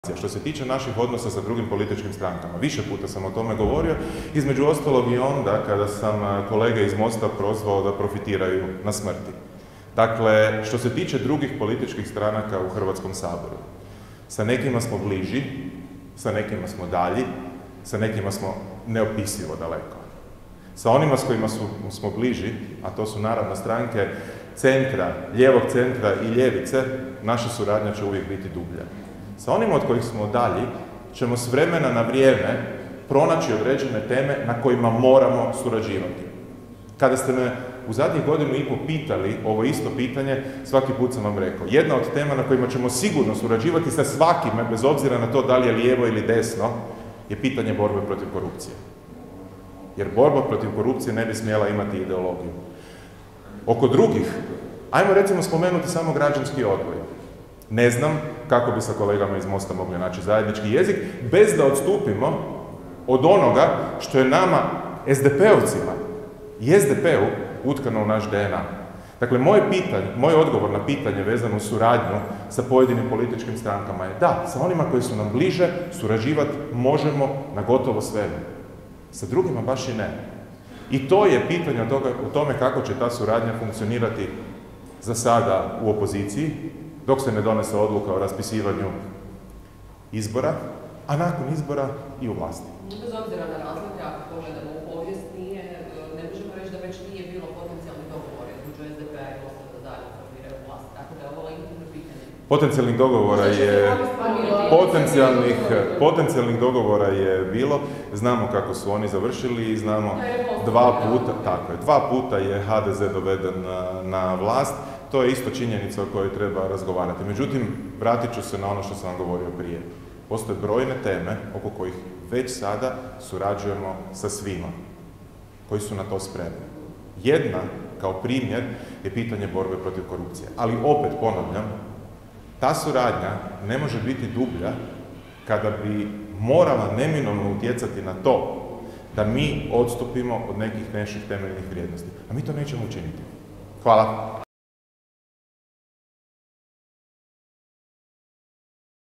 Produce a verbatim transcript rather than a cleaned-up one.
Što se tiče naših odnosa sa drugim političkim strankama, više puta sam o tome govorio, između ostalog i onda kada sam kolege iz Mosta prozvao da profitiraju na smrti. Dakle, što se tiče drugih političkih stranaka u Hrvatskom saboru, sa nekima smo bliži, sa nekima smo dalji, sa nekima smo neopisivo daleko. Sa onima s kojima su, smo bliži, a to su naravno stranke centra, lijevog centra i ljevice, naša suradnja će uvijek biti dublja. Sa onima od kojih smo dalji, ćemo s vremena na vrijeme pronaći određene teme na kojima moramo surađivati. Kada ste me u zadnjih godinu i pol pitali ovo isto pitanje, svaki put sam vam rekao, jedna od tema na kojima ćemo sigurno surađivati sa svakime, bez obzira na to da li je lijevo ili desno, je pitanje borbe protiv korupcije. Jer borba protiv korupcije ne bi smjela imati ideologiju. Oko drugih, ajmo recimo spomenuti samo građanski odgoj. Ne znam kako bi sa kolegama iz Mosta mogli naći zajednički jezik, bez da odstupimo od onoga što je nama, es de pe-ovcima i es de pe-u, utkano u naš de en a. Dakle, moje pitanje, moj odgovor na pitanje vezano u suradnju sa pojedinim političkim strankama je da, sa onima koji su nam bliže, surađivati možemo na gotovo svemu. Sa drugima baš i ne. I to je pitanje o, toga, o tome kako će ta suradnja funkcionirati za sada u opoziciji, dok se ne donese odluka o raspisivanju izbora, a nakon izbora i u vlasti. Bez obzira na razlike, ako pogledamo u povijest, nije, ne možemo reći da već nije bilo potencijalnih dogovora između es de pe-a i Mosta da dalje formiraju vlast. Tako da je ovo legitimno pitanje. Potencijalnih dogovora je, potencijalnih, potencijalnih dogovora je bilo, znamo kako su oni završili i znamo dva puta, tako je, dva puta je ha de ze doveden na, na vlast. To je isto činjenica o kojoj treba razgovarati. Međutim, vratit ću se na ono što sam vam govorio prije. Postoje brojne teme oko kojih već sada surađujemo sa svima koji su na to spremni. Jedna, kao primjer, je pitanje borbe protiv korupcije. Ali opet ponavljam, ta suradnja ne može biti dublja kada bi morala neminovno utjecati na to da mi odstupimo od nekih naših temeljnih vrijednosti. A mi to nećemo učiniti. Hvala.